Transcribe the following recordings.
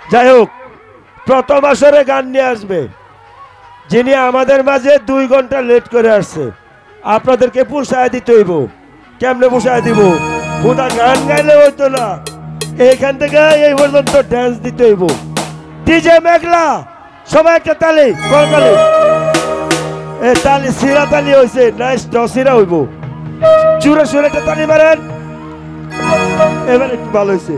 যাই হোক প্রথম আসরে গান নিয়ে আসবে যিনি আমাদের মাঝে 2 ঘন্টা লেট করে আসছে। আপনাদেরকে পোষায় দিতে হইব। কেমনে পোষায় দিব? খুদা গান গাইলে হইতো না, এইখান থেকে এই পর্যন্ত ড্যান্স দিতে হইব। ডিজে মেঘলা সবাই একটা তালি করতালি। এই তালি সিরা তালি হইছে, নাইস ডসিরা হইব। জোরে সোরে একটা তালি মারেন, এবার একটু ভালো হয়েছে।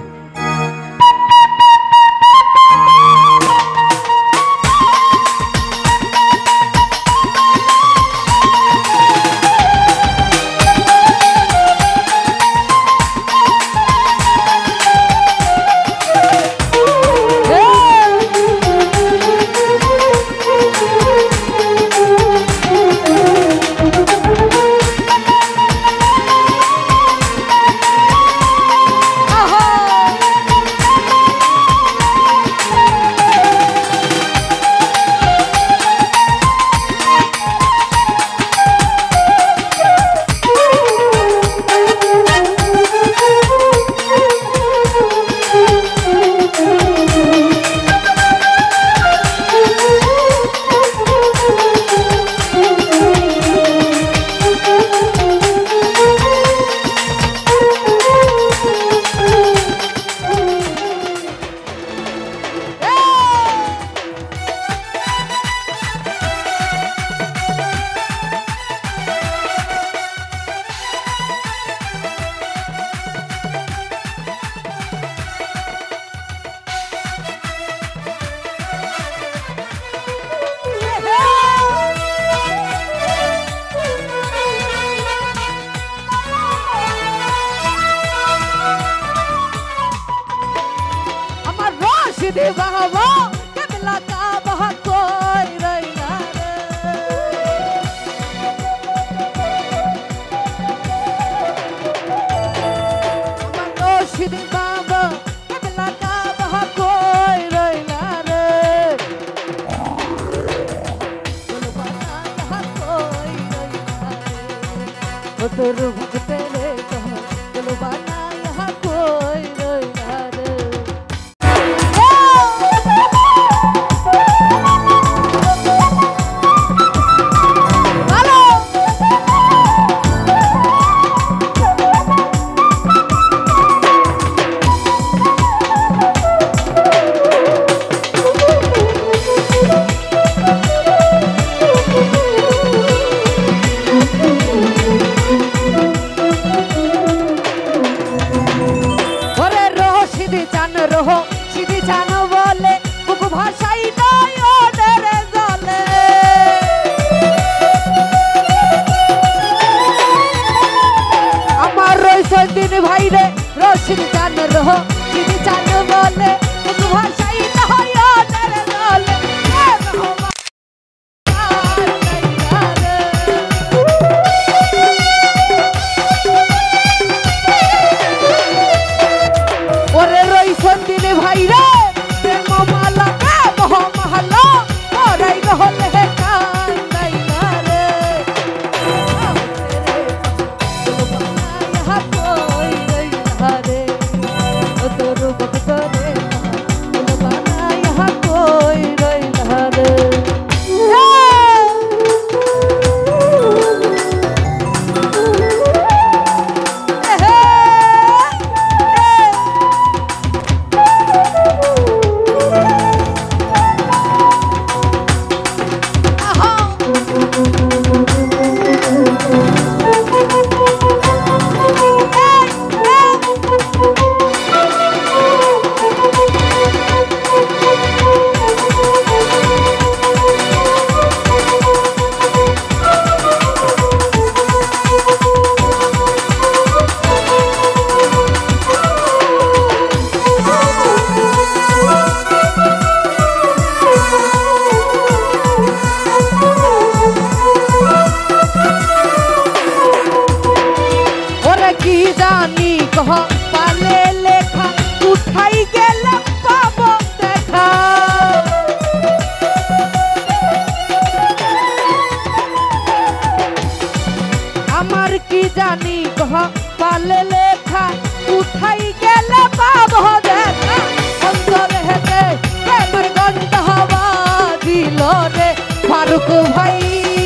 भाई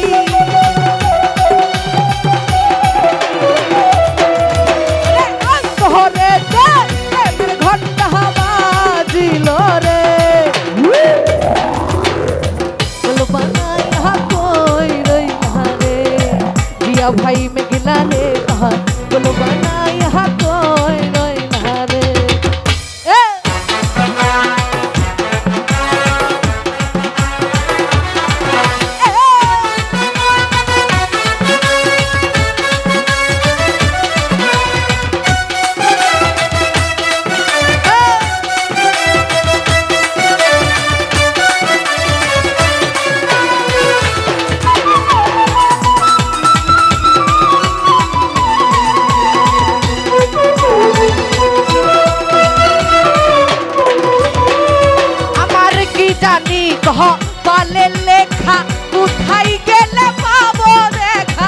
घंटा बाजिल रे कोई रहा रे जिया भाई में गिला रे बोलो बना यहाँ कोई रहा रे कह पाले लेखा उठाई गेले पाबो देखा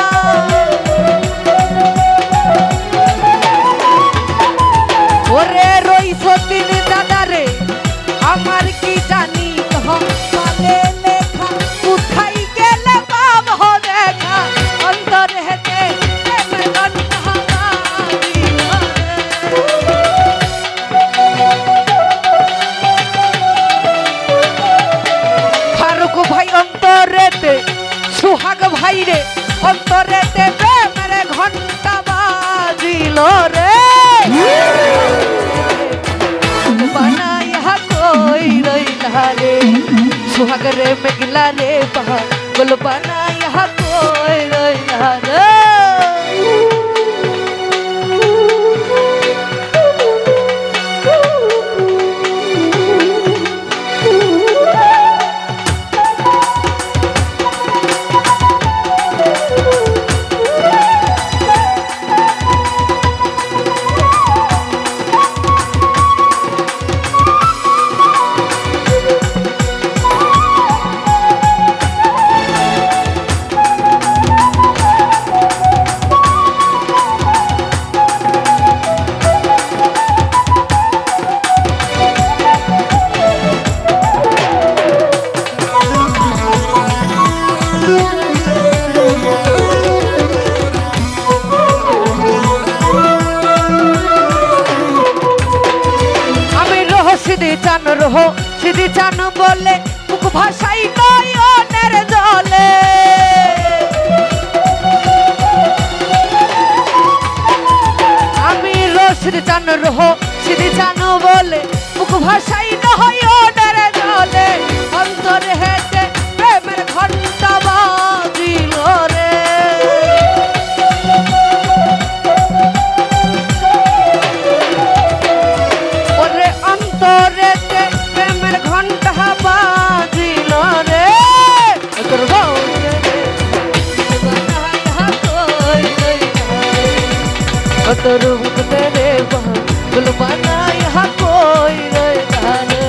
ओरे रोई सतीन दादा रे আমার কি জানি কহ পালে লেখা উঠাই গেলে পাবো দেখা অন্তর হেতে মেদন सुहाग भाई रे अंतरेते प्रेमेर घंटा बाजिल रे बना यहाँ कोई रहा रे सुहाग रे मेघला रे बोल बना यहाँ कोई रहा रे रहो सीधी चान बोले मुख भाषाई नयनेर जले आमी सीधी चान रहो सीधी चान बोले मुख भाषाई नयनेर जले अंतर हेते प्रेमेर घंटा बाजिल रे ओरे अंतरे तोर मुख तेरे बोल बना यहाँ कोई रहा रे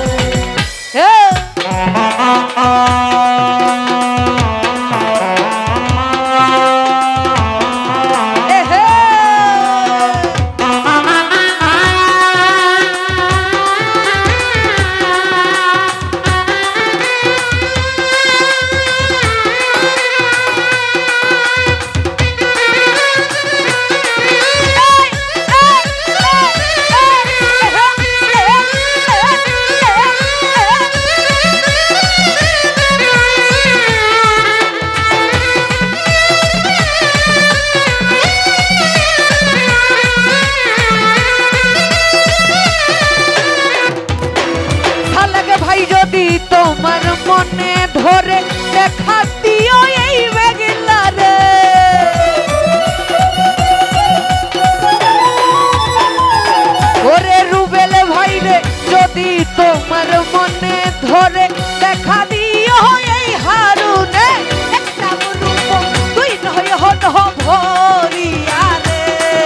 তোমার মনে ধরে দেখা দিও এই মেঘলা রে ওরে রুবেল ভাই রে যদি তোমার মনে ধরে দেখা দিও এই হারুনে একটা রূপ তুই নয় হন ভরিয়া রে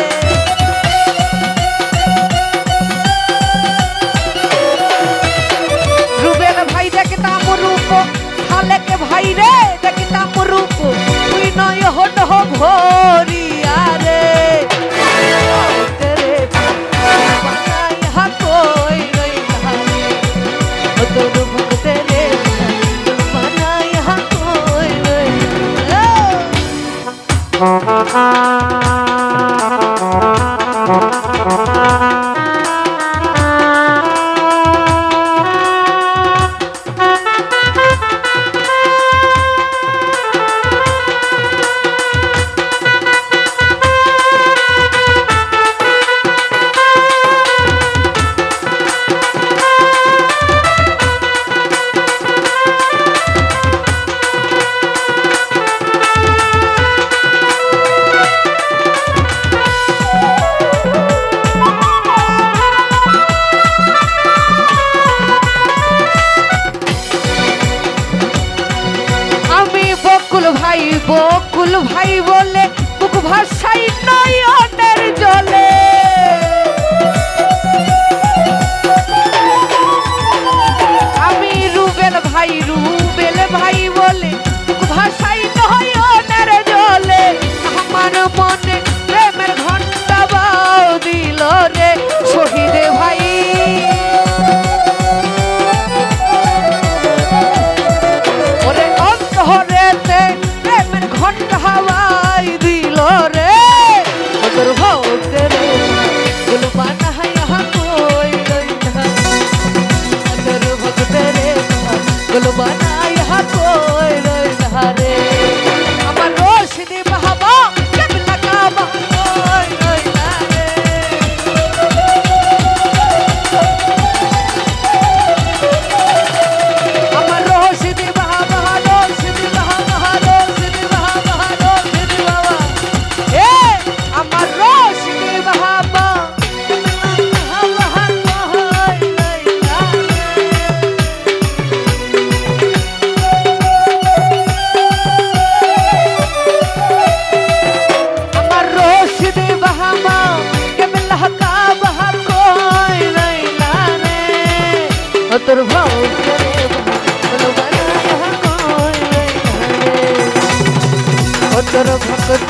के भाई रे देखता रूप तुई नय हट हो भोरिया रे तेरे बना यहाँ कोई रहा रे तो रूप तेरे তোর ভক্তরে পাগল বানায়া কইলে রে ও তোর ভক্ত